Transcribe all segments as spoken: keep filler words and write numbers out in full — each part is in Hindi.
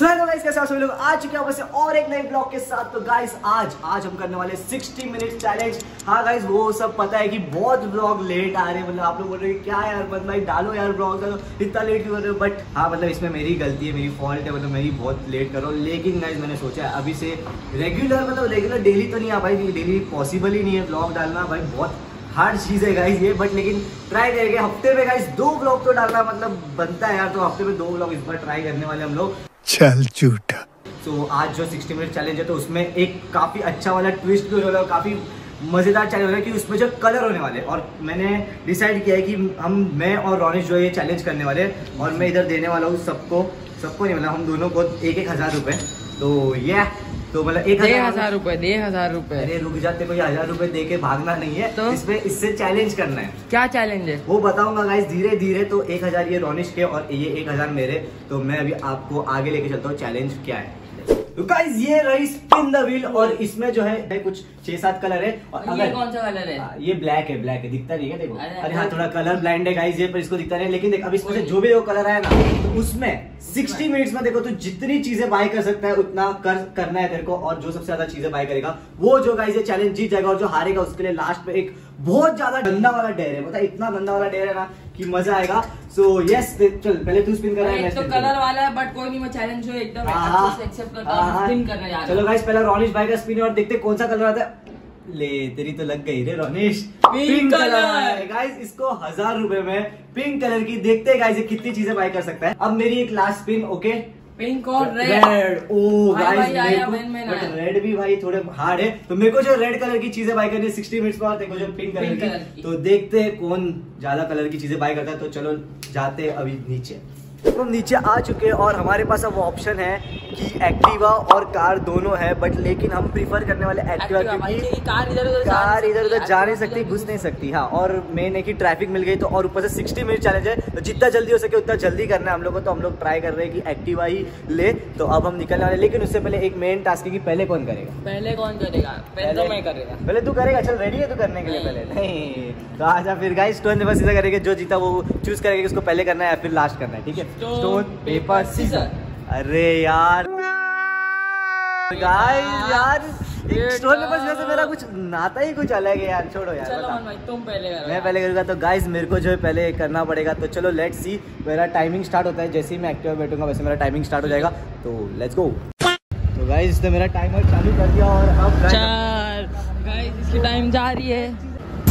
सो हेलो गाइस, कैसे आप सभी लोग आ चुके हैं वैसे और एक नए ब्लॉग के साथ। तो गाइस आज आज हम करने वाले साठ मिनट चैलेंज। हाँ गाइस, वो सब पता है कि बहुत ब्लॉग लेट आ रहे हैं, मतलब आप लोग बोल रहे हैं क्या यार बंद भाई डालो यार ब्लॉग डालो, इतना लेट क्यों कर रहे हो। बट हाँ मतलब इसमें मेरी गलती है, मेरी फॉल्ट है, मतलब मैं ही बहुत लेट कर रहा हूँ। लेकिन गाइस मैंने सोचा है अभी से रेगुलर मतलब रेगुलर डेली तो नहीं आ पाई, डेली पॉसिबल ही नहीं है ब्लॉग डालना, भाई बहुत हार्ड चीज़ है गाइस ये। बट लेकिन ट्राई करेंगे हफ्ते में गाइस दो ब्लॉग तो डालना मतलब बनता है यार, तो हफ्ते में दो ब्लॉग इस बार ट्राई करने वाले हम लोग। चल झूठा। तो आज जो साठ मिनट चैलेंज है तो उसमें एक काफ़ी अच्छा वाला ट्विस्ट भी होने वाला है, काफ़ी मज़ेदार चैलेंज होगा कि उसमें जो कलर होने वाले, और मैंने डिसाइड किया है कि हम मैं और रोनिश जो ये चैलेंज करने वाले हैं, और मैं इधर देने वाला हूँ सबको सबको नहीं मतलब हम दोनों को एक एक हज़ार रुपये। तो ये तो मतलब एक हजार रुपए दे हजार रुपए अरे रुक जाते, कोई हजार रुपए दे के भागना नहीं है, तो इसमें इससे चैलेंज करना है। क्या चैलेंज है वो बताऊंगा गाइस धीरे धीरे। तो एक हजार ये रोनिश के और ये एक हजार मेरे। तो मैं अभी आपको आगे लेके चलता हूँ चैलेंज क्या है। तो गाइस ये रही स्पिन द व्हील, और इसमें जो है कुछ छह सात कलर है। और ये कौन सा कलर है? आ, ये ब्लैक है, ब्लैक है, दिखता नहीं है देखो। अरे, अरे हाँ थोड़ा कलर ब्लाइंड है गाइस ये, पर इसको दिखता नहीं है। लेकिन देख अब इसमें से जो भी वो कलर आया ना, तो उसमें साठ मिनट्स में देखो तू जितनी चीजें बाय कर सकता है उतना कर करना है तेरे को, और जो सबसे ज्यादा चीजें बाय करेगा वो जो गाइस ये चैलेंज जीत जाएगा। और जो हारेगा उसके लिए लास्ट में एक बहुत ज्यादा गंदा वाला डेयर है, मतलब इतना गंदा वाला डेयर है ना कि मजा आएगा। सो यस चल पहले तू स्पिन कर रहा है, तो कलर वाला है बट कोई नहीं, मैं चैलेंज जो एकदम अच्छे से एक्सेप्ट करता हूं, स्पिन करने जा रहा हूं। चलो गाइस पहले रोनिश भाई का स्पिन और देखते कौन सा कलर आता है। ले तेरी तो लग गई रे रोनिश, पिंक कलर है गाइस। इसको हजार रुपए में पिंक कलर की, देखते हैं गाइस ये कितनी चीजें बाय कर सकता है। अब मेरी एक लास्ट स्पिन, ओके पिंक और red. Red oh guys but red भी भाई थोड़े हार्ड है, तो मेरे को जो रेड कलर की चीजें बाय करनी है साठ मिनट्स में, और देखो जो पिंक कलर की। तो देखते हैं कौन ज्यादा कलर की चीजें बाय करता है। तो चलो जाते हैं अभी नीचे। तो हम नीचे आ चुके हैं और हमारे पास अब ऑप्शन है कि एक्टिवा और कार दोनों है, बट लेकिन हम प्रीफर करने वाले एक्टिवा, क्योंकि कार इधर उधर कार इधर उधर जा नहीं सकती, घुस नहीं सकती। हाँ और मेन है कि ट्रैफिक मिल गई तो, और ऊपर से साठ मिनट चैलेंज है, तो जितना जल्दी हो सके उतना जल्दी करना है हम लोग को। तो हम लोग ट्राई कर रहे हैं कि एक्टिवा ही ले। तो अब हम निकलने वाले, लेकिन उससे पहले एक मेन टास्क है कि पहले कौन करेगा। पहले कौन करेगा? पहले तो मैं करेगा। पहले तू करेगा, चल रेडी है तू करने के लिए? पहले नहीं तो आजा फिर गाइस, स्टोन पेपर सीजर करेंगे, जो जीता वो चूज करेगा उसको पहले करना है या फिर लास्ट करना है, ठीक है? Stone paper scissor. अरे यार गाइस यार स्टोन पेपर सीजर से मेरा कुछ नाता ही कुछ अलग है यार, छोड़ो यार। चलो भाई तुम पहले करो। मैं पहले करूँगा, तो गाइस मेरे को जो है पहले करना पड़ेगा। तो चलो लेट्स सी। मेरा टाइमिंग स्टार्ट होता है जैसे ही मैं एक्टिवा बैठूंगा वैसे मेरा टाइमिंग स्टार्ट हो जाएगा। तो लेट्स गो। तो गाइस इसने मेरा टाइमर चालू कर दिया और अब चार गाइस इसकी टाइम जा रही है।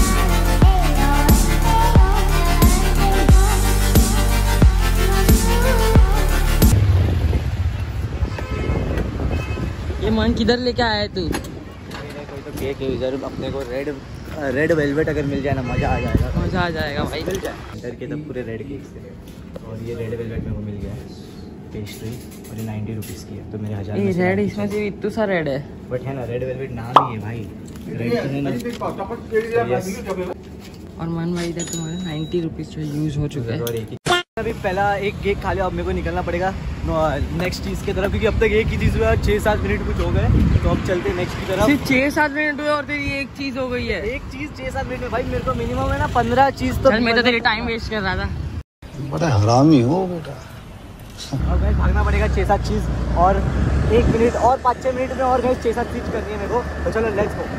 ये मन किधर लेके आया है तू? कोई तो केक है इधर, अपने को रेड रेड वेलवेट अगर मिल जाए ना मजा आ जाएगा, मजा आ जाएगा भाई। मिल जाए इधर के तब पूरे रेड केक से, और ये रेड वेलवेट मेरे को मिल गया है पेस्ट्री, और ये नाइन्टी रुपीज़ की है। तो मेरे हजार ये रेड इसमें से इतना सा रेड है, बट है ना रेड वेलवेट नाम ही है भाई, रेड और मन भाई इधर तुम्हारे नाइन्टी रुपीज़ जो यूज हो चुका है। और एक अभी पहला एक केक खा लिया, अब मेरे को निकलना पड़ेगा नेक्स्ट चीज़ की तरफ, क्योंकि अब तक एक ही चीज़ हुआ, छः सात मिनट कुछ हो गए। तो अब चलते हैं नेक्स्ट की तरफ। सिर्फ छः सात मिनट हुए और तेरी एक चीज़ हो गई है। एक चीज़ छः सात मिनट में भाई, मेरे को मिनिमम है ना पंद्रह चीज़। तो मैं तो तेरी टाइम वेस्ट कर रहा था। बड़ा हरामी हो बेटा। और गाइस भागना पड़ेगा छः सात चीज़, और एक मिनट और पाँच छः मिनट में और गाइस छः सात चीज़ करनी है मेरे को। तो चलो लेट्स गो।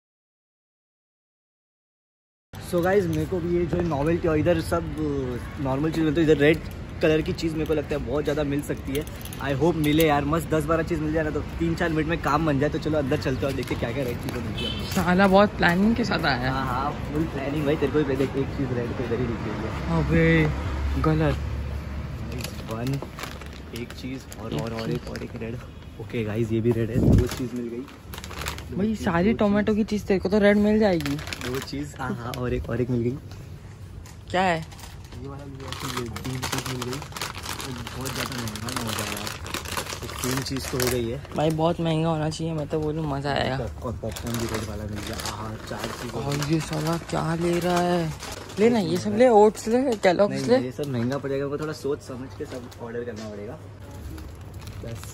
सो गाइस मेरे को भी ये जो नॉवेल्टी और इधर सब नॉर्मल चीज़ मिलती है, इधर रेड कलर की चीज़ मेरे को लगता है बहुत ज़्यादा मिल सकती है। आई होप मिले यार, मस्त दस बारह चीज़ मिल जाए ना तो तीन चार मिनट में काम बन जाए। तो चलो अंदर चलते हैं और देखते क्या क्या रेड चीज़ें मिलती है। साला बहुत प्लानिंग के साथ आया है। हाँ हाँ फुल प्लानिंग भाई, तेरे को भी देख एक चीज़ रेड को इधर ही दिख रही है। अबे गलत वन एक चीज़ और और और एक और एक रेड। ओके गाइस ये भी रेड है, दो चीज़ मिल गई भाई। सारी टोमेटो की चीज़ तेरे को तो रेड मिल जाएगी। दो चीज़ हाँ हाँ और एक और एक मिल गई। क्या है ये वाला मिल गया, तीन चीज़ मिल गई। बहुत ज़्यादा महंगा ना हो जाएगा, तो तीन चीज़ तो हो गई है भाई, बहुत महंगा होना चाहिए। मैं तो बोलूँ मज़ा आएगा। और पॉपकॉर्न भी रेड वाला मिल गया। हाँ चार चीज़। और ये साला क्या ले रहा है? लेना ये सब ले, ओट्स ले, केलॉग्स ले। ये सब महंगा पड़ेगा, वो थोड़ा सोच समझ के सब ऑर्डर करना पड़ेगा। बस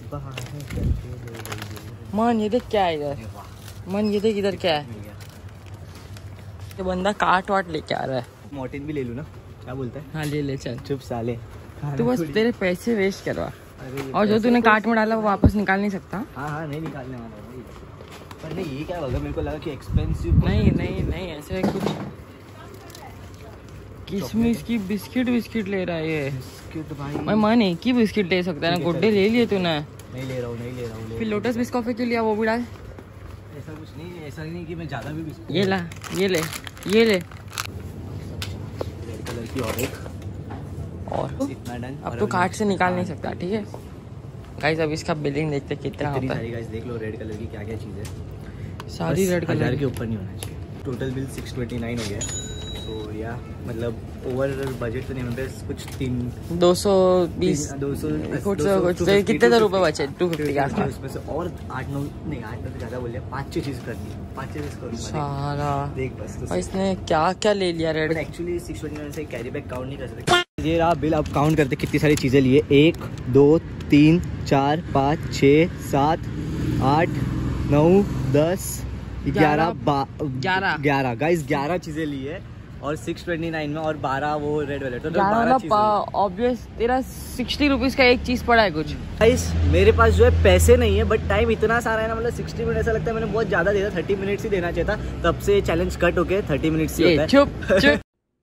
मन ये देख क्या है इधर, मन ये देख इधर क्या है। ये बंदा काट वाट लेके आ रहा है। मॉर्टिन भी ले लूँ ना, क्या बोलता है? हाँ ले ले चल। चुप साले, तू बस तेरे पैसे वेस्ट करवा। और जो तूने कार्ट में डाला वो वापस निकाल नहीं सकता। हाँ हाँ नहीं निकालने वाला भाई, पर नहीं ये क्या होगा, मेरे को लगा कि एक्सपेंसिव। नहीं नहीं नहीं ऐसे कुछ किशमिश की बिस्किट बिस्किट ले रहा है ये। बिस्किट भाई मैं मन एक ही बिस्किट ले सकता है ना, गुड्डे ले लिए तूने। नहीं ले रहा हूँ नहीं ले रहा हूँ। फिर लोटस बिस्कॉफी क्यों लिया, वो भी डाल। ऐसा कुछ नहीं, ऐसा नहीं कि मैं ज़्यादा भी बिस्किट। ये ला ये ले ये ले रेड कलर की और एक और इतना डन। अब तो कार्ट से निकाल नहीं सकता। ठीक है गाइस, अब इसका बिलिंग देखते कितना कितनी होता सारी है। गाइस देख लो रेड कलर की क्या क्या चीज़ है। सारी रेड कलर हजार के ऊपर नहीं होना चाहिए। Total bill six twenty nine हो गया। तो या मतलब ओवर बजट तो नहीं होता, कुछ तीन दो सौ बीस दो सौ कितने तो रुपए बचे, टू फिफ्टी के आसपास। उसमें से और आठ नौ नहीं आठ नौ तो ज़्यादा बोल लिया, पाँच छः चीज़ करनी है, पाँच छः चीज़ करूँगा सारा। देख बस तो और इसने क्या क्या ले लिया red. Actually six twenty nine से कैरी बैग काउंट नहीं कर सकते। ये रहा बिल, अब काउंट करते कितनी सारी चीज़ें लिए। एक दो तीन चार पाँच छः सात आठ नौ दस ग्यारह ग्यारह ग्यारह गाइस ग्यारह चीज़ें ली है और सिक्स ट्वेंटी नाइन में, और बारह वो रेड वेलवेट। तो मतलब ऑब्वियस तेरा सिक्सटी रुपीज का एक चीज पड़ा है कुछ। गाइस मेरे पास जो है पैसे नहीं है, बट टाइम इतना सारा है ना, मतलब सिक्सटी मिनट ऐसा लगता है मैंने बहुत ज्यादा दिया था। थर्टी मिनट्स ही देना चाहिए था, तब से चैलेंज कट होके थर्टी मिनट्स ही होता है। चुप चुप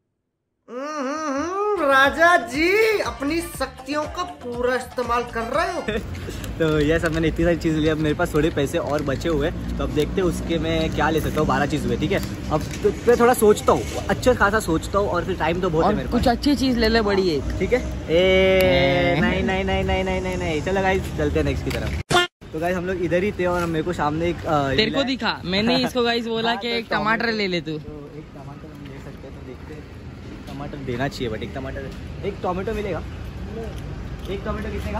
राजा जी अपनी शक्तियों का पूरा इस्तेमाल कर रहे हो। तो ये सब मैंने इतनी सारी चीज़ ली, अब मेरे पास थोड़े पैसे और बचे हुए, तो अब देखते हैं उसके मैं क्या ले सकता हूँ। बारह चीज़ हुए ठीक है। अब तो मैं थोड़ा सोचता हूँ, अच्छा खासा सोचता हूँ, और फिर टाइम तो बहुत है मेरे पास। कुछ अच्छी चीज ले ले बड़ी एक। ठीक है ए नहीं नहीं नहीं नहीं नहीं नहीं नहीं चलो गाइस चलते हैं नेक्स्ट की तरफ। तो गाइस हम लोग इधर ही थे और मेरे को सामने एक तेरे को दिखा, मैंने इसको गाइस बोला कि एक टमाटर ले ले तू। एक टमाटर हम ले सकते हैं, तो देखते हैं। टमाटर देना चाहिए बट एक टमाटर, एक टोमेटो मिलेगा। एक टोमेटो कितने का?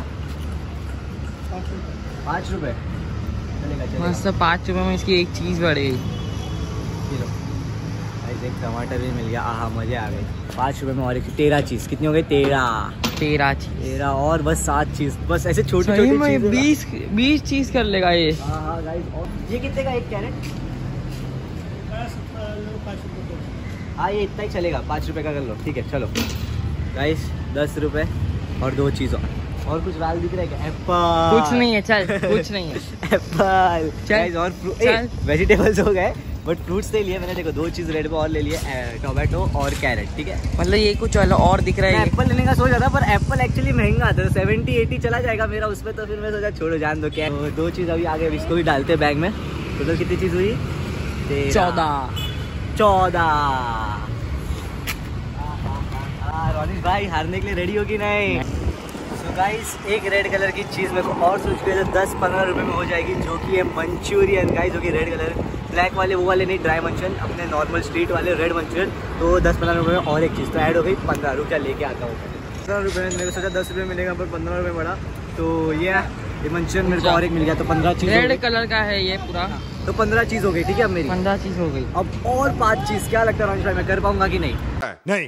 पाँच रुपये चलेगा चलेगा। मस्त पाँच रुपए में इसकी एक चीज बढ़ गई। किलो एक टमाटर भी मिल गया। आहा मजे आ गए। पाँच रुपए में और एक तेरह चीज़ कितनी हो गई? तेरह तेरह चीज तेरह और बस सात चीज़, बस ऐसे छोटी सही छोटी में चीज़ें। बीस बीस चीज कर लेगा ये। हाँ हाँ गाइस। और ये कितने का एक कैरेट? हाँ ये इतना ही चलेगा, पाँच रुपए का कर लो ठीक है। चलो गाइस दस रुपए और दो चीज़ और और कुछ लाल दिख रहा है क्या? एप्पल। कुछ नहीं है चल, कुछ नहीं है। एप्पल चल और वेजिटेबल्स हो गए, बट फ्रूट्स नहीं लिए मैंने। देखो दो चीज़ रेड में और ले लिए, टोमेटो और कैरेट ठीक है। मतलब ये कुछ वाला और दिख रहा है। एप्पल लेने का सोच रहा था, पर एप्पल एक्चुअली महंगा आता है, सेवेंटी एटी चला जाएगा मेरा उसमें। तो फिर मैं सोचा छोड़ो जान दो क्या। तो दो चीज़ अभी आगे, इसको भी डालते बैग में। टोटल कितनी चीज़ हुई? चौदह चौदह। रोनिश भाई हारने के लिए रेडी हो कि नहीं? तो गाइस एक रेड कलर की चीज़ मेरे को और सोच के दस पंद्रह रुपए में हो जाएगी, जो कि है मंचूरियन गाइस। जो कि रेड कलर ब्लैक वाले वो वाले नहीं, ड्राई मंचूरियन अपने नॉर्मल स्ट्रीट वाले रेड मंचूरियन। तो दस पंद्रह रुपये में और एक चीज़ तो ऐड हो गई, पंद्रह रुपया लेके आता हूँ। पंद्रह रुपये में मेरे सोचा दस रुपये मिलेगा, पर पंद्रह रुपये बढ़ा। तो ये ये मंचूरियन मेरे को और एक मिल गया, तो पंद्रह चीज़। रेड कलर का है ये पूरा, तो पंद्रह चीज़ हो गई ठीक है। अब मेरी पंद्रह चीज हो गई। अब और पाँच चीज़ क्या लगता है रोनिश भाई मैं कर पाऊंगा कि नहीं? नहीं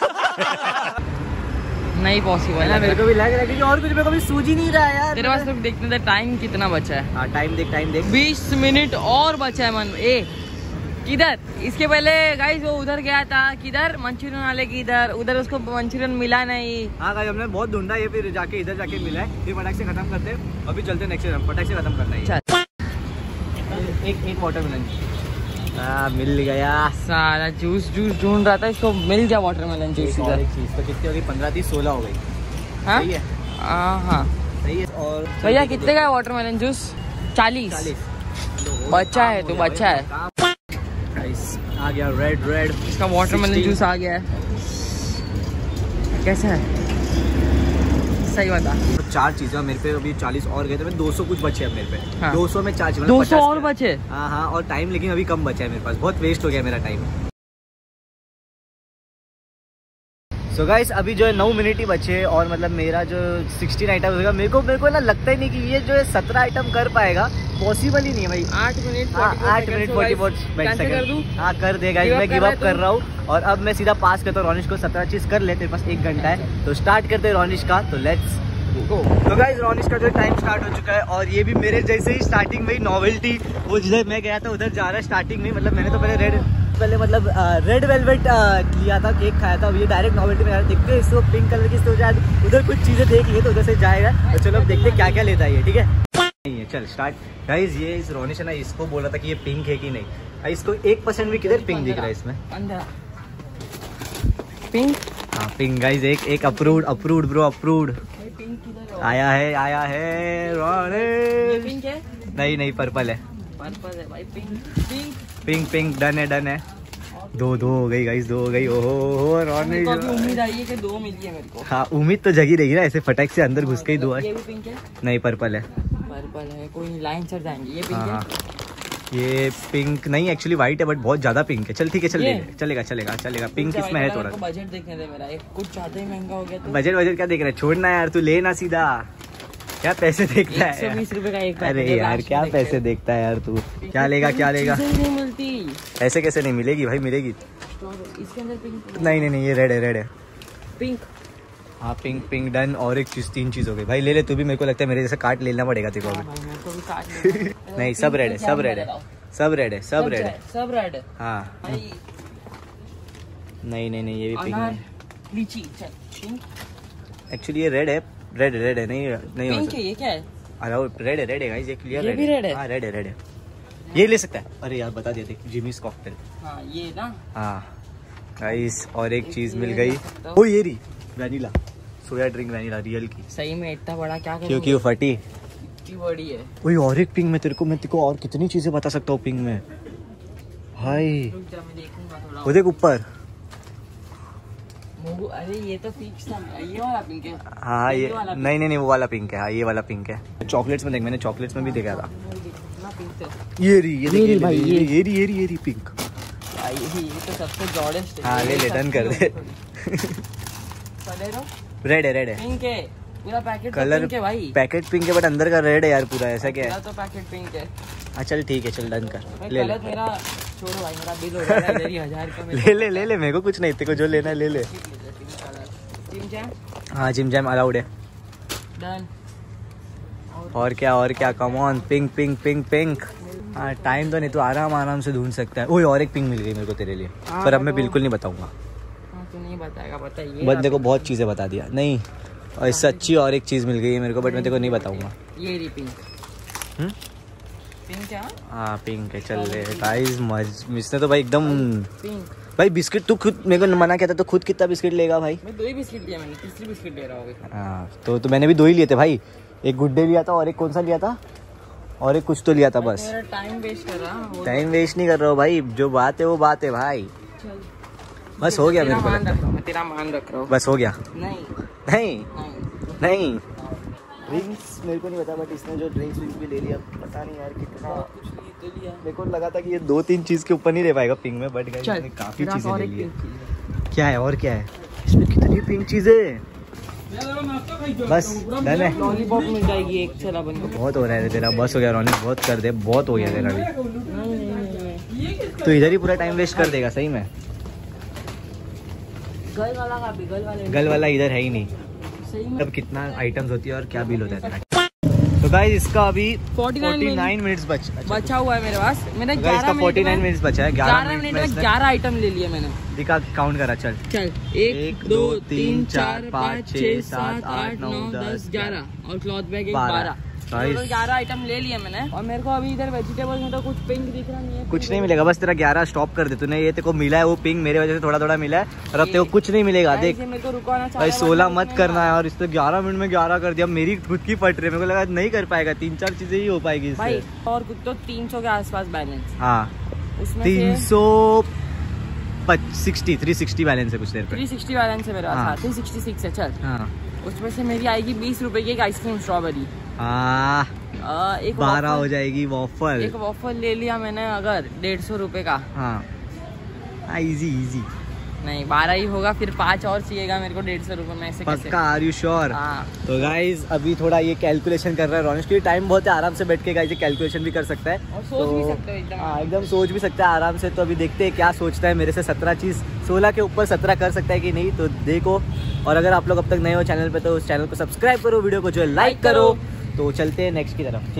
नहीं पॉसिबल है मेरे को भी लग रहा है, क्योंकि और कुछ मेरे को भी सूझ ही नहीं रहा है यार। तेरे पास तो देखने दे टाइम कितना बचा है। हाँ टाइम देख टाइम देख बीस मिनट और बचा है। मन ए किधर? इसके पहले गाइस वो उधर गया था, किधर मंचूरियन वाले की इधर, उधर उसको मंचूरियन मिला नहीं। हाँ गाइस हमने बहुत ढूंढा ये, फिर जाके इधर जाके मिला है। फिर फटाक से खत्म करते हैं, अभी चलते नेक्स्ट फटाक से खत्म करना है। एक एक वाटरमेलन हाँ मिल गया। सारा जूस जूस ढूंढ रहा था, इसको मिल गया वाटरमेलन जूस और इधर। एक चीज़ तो कितनी हो गई? पंद्रह तीस सोलह हो गई। हाँ सही है हाँ सही है। और भैया कितने का है वाटरमेलन जूस? चालीस। चालीस बच्चा है तो बच्चा है। गाइस आ गया रेड रेड इसका वाटरमेलन जूस आ गया है। कैसा है सही बता। तो चार चीज़ें मेरे पे अभी चालीस और गए थे, मैं दो सौ कुछ बचे हैं मेरे पे। हाँ। दो सौ में चार चीज़ें दो सौ और बचे। हाँ हाँ और टाइम लेकिन अभी कम बचा है मेरे पास, बहुत वेस्ट हो गया मेरा टाइम। सो so गाइस अभी जो है नौ मिनट ही बचे और मतलब मेरा जो सोलह आइटम होगा, मेरे को मेरे को ना लगता ही नहीं कि ये जो है सत्रह आइटम कर पाएगा, पॉसिबल ही नहीं है भाई। आठ मिनट हाँ आठ मिनट फोर्टी फोर सेकंड हाँ कर देगा। मैं गिव अप कर रहा हूँ और अब मैं सीधा पास करता हूँ रोनिश को। सत्रह चीज कर ले, तेरे पास एक घंटा है तो स्टार्ट करते हैं रोनिश का। तो लेट्स गो। तो गाइस रोनिश का जो टाइम स्टार्ट हो चुका है और ये भी मेरे जैसे ही स्टार्टिंग में ही नॉवेल्टी, वो जिधर मैं गया था उधर जा रहा है स्टार्टिंग में। मतलब मैंने तो पहले रेड पहले मतलब रेड वेलवेट लिया था, केक खाया था। ये डायरेक्ट नॉवेल्टी में देखते हैं इसको पिंक कलर की, इसको शायद उधर कुछ चीज़ें देख लिए तो उधर से जाएगा। तो चलो अब देखते हैं क्या क्या लेता है ये, ठीक है। नहीं है, चल स्टार्ट। गाइस ये इस रोनिश है ना, इसको बोला था कि ये पिंक है कि नहीं। इसको एक परसेंट भी किधर पिंक दिख रहा है इसमें? पिंक, हाँ पिंक गाइस, एक एक अप्रूव्ड अप्रूव्ड ब्रो अप्रूव्ड आया है आया है रोनिश। पिंक है? नहीं नहीं पर्पल है, पर्पल है भाई। Pink pink pink pink done है डन है। दो दो हो गई गाइस, दो हो गई। ओहो हो रोनिश, उम्मीद आई है कि दो मिली है मेरे को। हाँ उम्मीद तो जगी रहेगी ना, ऐसे फटक से अंदर घुस के ही दो है। ये भी पिंक है? नहीं पर्पल है। पर्पल है, कोई लाइन चढ़ जाएंगे। ये पिंक हाँ है? ये पिंक नहीं, एक्चुअली व्हाइट है बट बहुत ज्यादा पिंक है। चल ठीक है, चल ले ये? ले, चलेगा चलेगा चलेगा। पिंक इसमें है थोड़ा। बजट देखने दे मेरा, एक कुछ ज्यादा ही महंगा हो गया तो। बजट बजट क्या देख रहा है, छोड़ना यार, तू लेना सीधा। क्या पैसे देखता एक सौ है बीस रुपए का एक अरे पैकेट है, यार लास्ट क्या में पैसे देखते देखता है यार तू। क्या लेगा क्या लेगा? चीजें नहीं मिलती। ऐसे कैसे नहीं मिलेगी भाई, मिलेगी। तो इसके अंदर पिंक नहीं नहीं नहीं, ये रेड है रेड है। पिंक हाँ पिंक पिंक डन। और एक चीज, तीन चीज हो गई भाई। ले ले तू भी, मेरे को लगता है मेरे जैसा काट लेना पड़ेगा तेरे को हाँ अभी। भाई, मेरे को भी काट लेना। नहीं सब रेड है, सब रेड है, सब रेड है, सब रेड है। सब रेड है हाँ भाई। नहीं नहीं नहीं, ये भी पिंक अनार, है। लीची, चल पिंक। एक्चुअली ये रेड है, रेड रेड है, नहीं नहीं हो पिंक सकता। है, ये क्या है? अरे रेड है रेड है गाइस, ये क्लियर ये भी red है? हाँ रेड है रेड है। ये ले सकता है। अरे यार बता दिया, देख जिमीज कॉकटेल। हाँ ये ना। हाँ गाइस और एक एक चीज ये मिल ले गई। सकता हूँ। ओ ये रही vanilla soya drink, vanilla real की। सही में इतना बड़ा क्या करूँ? क्योंकि वो फटी। इतनी बड़ी है। ओए और एक पिंक में तेरे को, मैं तेरे को और कितनी चीजें बता सकता हूँ पिंक में भाई। रुक जा, मैं देखूंगा थोड़ा। वो देख ऊपर। मोगू, अरे ये तो पिंक था, ये वाला पिंक है। हाँ ये वाला नहीं नहीं नहीं, वो वाला पिंक है। हाँ ये वाला पिंक है। चॉकलेट्स में देख, मैंने चॉकलेट्स में भी देखा था। कितना पिंक था ये रही, ये देख, ये ये रही ले, भाई, ये ये। रही, ये रही, ये रही, ये रही पिंक। भाई ये तो सबसे जॉडेस्ट है। हाँ ले ले, डन कर दे। रेड है रेड है। पिंक है पूरा पैकेट। कलर पिंक है भाई। पैकेट पिंक है बट अंदर का रेड है यार पूरा, ऐसा क्या पूरा है? तो पैकेट पिंक है हाँ चल ठीक है, चल डन कर। भाई। ले ले कलर मेरा छोड़ो भाई, मेरा बिल हो रहा है इधर ही हजार का। ले ले ले ले, मेरे को कुछ नहीं, तेरे को जो लेना है ले ले। जिम जैम हाँ जिम जैम अलाउड है। डन। और क्या और क्या, come on. Pink pink pink pink. हाँ टाइम तो नहीं, तो आराम आराम से ढूंढ सकता है। ओए और एक पिंक मिल गई मेरे को तेरे लिए, हाँ, पर अब मैं तो- बिल्कुल नहीं बताऊंगा। हाँ तू नहीं बताएगा, बताइए। बंदे को बहुत चीजें बता दिया। नहीं और इससे अच्छी और एक चीज मिल गई है मेरे को, बट मैं तेरे को नहीं बताऊंगा। ये रही पिंक। हम्म? पिंक क्या? हाँ पिंक है, चल ले गाइस। मज इसने तो भाई एकदम। पिंक। भाई बिस्किट तू खुद मेरे को मना किया था, तो खुद कितना बिस्किट लेगा भाई? मैं दो ही बिस्किट दिया, मैंने तीसरी बिस्किट ले रहा होगा। हाँ तो, तो मैंने भी दो ही लिए थे भाई। एक गुड डे लिया था और एक कौन सा लिया था, और एक कुछ तो लिया था बस। मेरा टाइम वेस्ट कर रहा हूँ। टाइम वेस्ट नहीं कर रहा हूँ भाई, जो बात है वो बात है भाई। बस हो गया मेरे को लगता है। मैं तेरा मान रख रहा हूँ। बस हो गया। नहीं नहीं नहीं नहीं ड्रिंक्स मेरे को नहीं पता, बट इसने जो ड्रिंक्स भी ले लिया, पता नहीं यार कितना। कुछ नहीं तो लिया। मेरे को लगा था कि ये दो तीन चीज के ऊपर नहीं रह पाएगा पिंक में, बट गाइस चल इसने काफी तेरा चीजें और ले एक ली है। पिंक चीज़ क्या है और क्या है इसमें, कितनी पिंक चीजें। बस डन है। लॉलीपॉप मिल जाएगी एक, चल अपन को। बहुत हो रहा है तेरा, बस हो गया रोनिक, बहुत कर दे, बहुत हो गया तेरा भी। नहीं नहीं नहीं तो इधर ही पूरा टाइम वेस्ट कर देगा सही में। गल वाला का भी, गल वाले गल वाला इधर है ही नहीं। सही में। अब कितना आइटम्स होती है और क्या बिल होता है तेरा। तो गाइस इसका अभी उनचास मिनट्स बच बचा हुआ है मेरे पास। मैंने तो गाइस इसका ग्यारह उनचास मिनट्स बचा है। ग्यारह ग्यारह मिनट मिनट में में ग्यारह आइटम ले लिए मैंने। दिखा, काउंट करा चल। चल एक दो तीन चार पाँच छः सात आठ नौ दस ग्यारह और क्लॉथ बैग एक बारह। गाइस ग्यारह आइटम ले लिए मैंने। और मेरे को अभी इधर वेजिटेबल में तो कुछ पिंक दिख रहा नहीं है। कुछ नहीं मिलेगा, बस तेरा ग्यारह स्टॉप कर दे तूने। ये तेरे को मिला है वो पिंक, मेरे वजह से थोड़ा थोड़ा मिला है, और अब तेरे को कुछ नहीं मिलेगा। देख मेरे को रुकाना चाहिए भाई, सोलह मत करना है। और इसने ग्यारह मिनट में ग्यारह कर दिया, मेरी खुद की फट रही है। मेरे को लगा नहीं कर पाएगा, तीन चार चीजें ही हो पाएगी भाई। इससे। और कुछ तो तीन सौ के आसपास बैलेंस हाँ उसमें तीन से सौ सिक्सटी थ्री सिक्सटी बैलेंस है कुछ देर पे। थ्री सिक्सटी बैलेंस है मेरे हाँ। पास। थ्री सिक्सटी सिक्स है। चल हाँ उसमें से मेरी आएगी बीस रुपए की एक आइसक्रीम स्ट्रॉबेरी। हाँ आ, एक बारह waffle- हो जाएगी वॉफल। एक वॉफल ले लिया मैंने अगर डेढ़ सौ रुपए का। हाँ इजी इजी नहीं बारह ही होगा, फिर पाँच और चाहिएगा मेरे को डेढ़ सौ रुपए में। ऐसे कैसे? पक्का, आर यू श्योर? हाँ। तो गाइज अभी थोड़ा ये कैलकुलेशन कर रहा है रोनिश, क्योंकि टाइम बहुत है, आराम से बैठ के गाइज कैलकुलेशन भी कर सकता है और सोच तो, भी सकते हो एकदम। हाँ एकदम सोच भी सकता है आराम से। तो अभी देखते हैं क्या सोचता है मेरे से। सत्रह चीज़ सोलह के ऊपर सत्रह कर सकता है कि नहीं, तो देखो। और अगर आप लोग अब तक नए हो चैनल पे तो उस चैनल को सब्सक्राइब करो, वीडियो को जो है लाइक करो। तो चलते हैं नेक्स्ट की तरफ, ठीक है।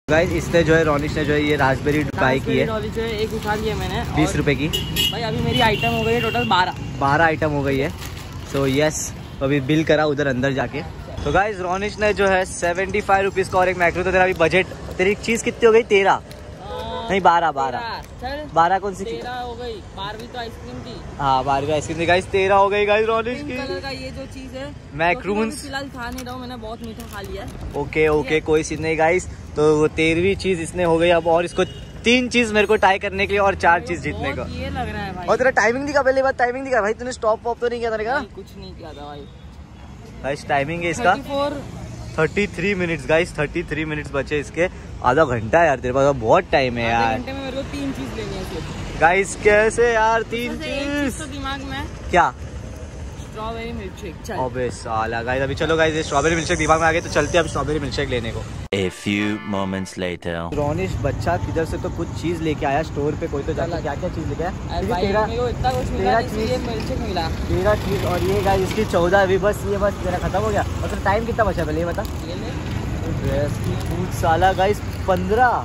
गाइस इसने जो है रोनिश ने जो है ये रास्पबेरी बाई की है, जो है एक उठा लिया मैंने बीस रुपए की। भाई अभी मेरी आइटम हो गई है टोटल बारह बारह आइटम हो गई है। सो so, यस yes, अभी बिल करा उधर अंदर जाके। तो गाइस रोनिश ने जो है सेवेंटी फाइव रुपीज का और एक मैक्रो। तो तेरा अभी बजट, तेरी चीज कितनी हो गई? तेरह नहीं बारह बारह बारह कौन सी? तेरह हो गई। बारहवीं तो आइसक्रीम थी। हाँ बारहवीं आइसक्रीम थी गाइस, तेरह हो गई गाइस रोनिश की। कलर का ये जो चीज है मैक्रून्स फिलहाल खा नहीं रहा हूँ, मैंने बहुत मीठा खा लिया है। ओके ओके कोई सीन नहीं गाइस। तो वो तेरहवीं चीज इसने हो गई अब, और इसको तीन चीज मेरे को टाई करने के लिए और चार चीज जीतने को। ये लग रहा है भाई। और तेरा टाइमिंग दिखा, पहले बात टाइमिंग दिखा भाई। तूने स्टॉप वॉप तो नहीं किया था? कुछ नहीं किया था भाई। गाइस टाइमिंग है इसका thirty three minutes guys, thirty three minutes बचे इसके। आधा घंटा यार तेरे पास बहुत टाइम है यार। घंटे में मेरे को तीन चीज लेनी है गाइस। कैसे यार तीन चीज? तो दिमाग में क्या? Strawberry milkshake. अबे साला गाइस अभी चलो गाइस, ये स्ट्रॉबेरी मिल्क शेक दिमाग में आ गए तो चलते हैं अब स्ट्रॉबेरी मिल्क शेक लेने को। A few moments later. Ronish बच्चा किधर से तो कुछ चीज लेके आया स्टोर पे, कोई तो जाके क्या क्या चीज लेके आया। तेरा चीज मिला तेरा चीज और ये गाइस इसकी चौदह अभी बस ये बस तेरा खत्म हो गया। और तो टाइम कितना बचा पहले ये बता। ड्रेस की छूट साला गाइस पंद्रह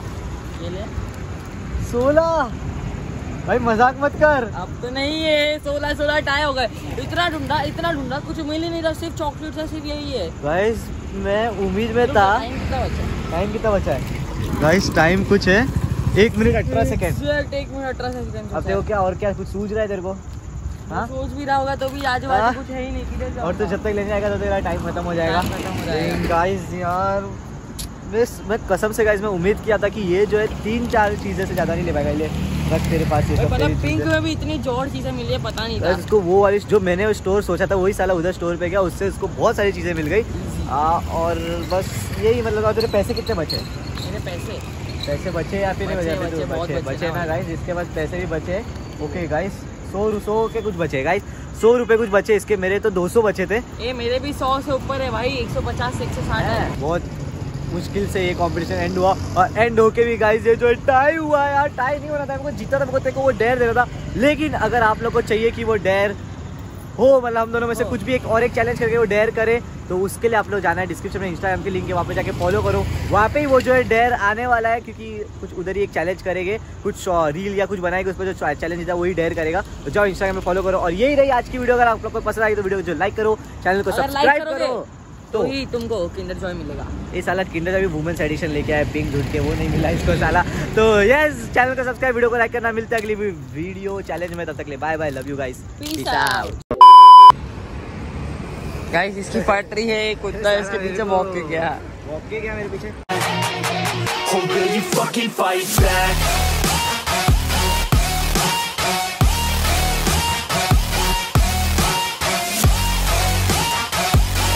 सोलह। भाई मजाक मत कर। अब तो नहीं है, सोलह सोलह टाई हो गए। इतना ढूंढा इतना ढूंढा कुछ मिल ही नहीं रहा, सिर्फ चॉकलेट है, सिर्फ यही है। गाइस मैं उम्मीद में था। टाइम कितना बचा है गाइस? टाइम कुछ है एक मिनट अठारह सेकेंड। एक मिनट अठारह सेकेंड। अब देखो क्या और क्या कुछ सूझ रहा है तेरे को? हाँ सोच भी रहा होगा तो भी आजू बाजू कुछ है ही नहीं, किधर और तो जब तक लेने आएगा तो तेरा टाइम खत्म हो जाएगा। गाइस यार मैं कसम से गाइस मैं उम्मीद किया था कि ये जो है तीन चार चीजें से ज्यादा नहीं ले पाएगा। ये रख तेरे पास ये सब। मतलब पिंक में भी इतनी जोड़ चीजें मिली है, पता नहीं था इसको। वो वाली जो मैंने स्टोर सोचा था वही साला उधर स्टोर पे गया, उससे इसको बहुत सारी चीजें मिल गई। आ, और बस यही मतलब। तेरे पैसे कितने बचे? मेरे पैसे पैसे बचे या फिर नहीं बचे? बचे बचे, बचे ना गाइस, इसके पास पैसे भी बचे। ओके गाइस सौ सौ के कुछ बचे गाइस, सौ रुपए कुछ बचे इसके। मेरे तो दो सौ बचे थे। ये मेरे भी सौ से ऊपर है भाई, एक सौ पचास से एक सौ साठ है। बहुत मुश्किल से ये कंपटीशन एंड हुआ और एंड होके भी गाइस ये जो टाई हुआ यार, टाई नहीं होना था। मेरे को जीता था, मेरे को वो डेयर देना था। लेकिन अगर आप लोग को चाहिए कि वो डेयर हो, मतलब हम दोनों में से कुछ भी एक और एक चैलेंज करके वो डेयर करे, तो उसके लिए आप लोग जाना है डिस्क्रिप्शन में इंस्टाग्राम की लिंक है, वहाँ पे जाके फॉलो करो। वहाँ पे ही वो जो है डेयर आने वाला है, क्योंकि कुछ उधर ही एक चैलेंज करेंगे, कुछ रील या कुछ बनाएंगे, उस पर जो चैलेंज है वही डेयर करेगा। तो जाओ इंस्टाग्राम में फॉलो करो। और यही रही आज की वीडियो। अगर आप लोग को पसंद आई तो वीडियो को लाइक करो, चैनल को सब्सक्राइब करो, तो ही तुमको किंडर जॉय मिलेगा। ये साला किंडर जॉय वुमेन्स एडिशन लेके आया पिंक ढूंढ के, वो नहीं मिला इसको साला। तो यस चैनल को सब्सक्राइब, वीडियो को लाइक करना। मिलता है अगली वीडियो चैलेंज में, तब तक ले bye bye, love you guys, peace out. Guys इसकी फट रही है, कुत्ता इसके पीछे वॉक के गया वॉक के गया मेरे पीछे। Oh, will you fucking fight back?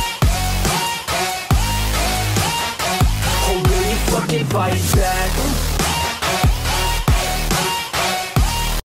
Oh, will you fucking fight back?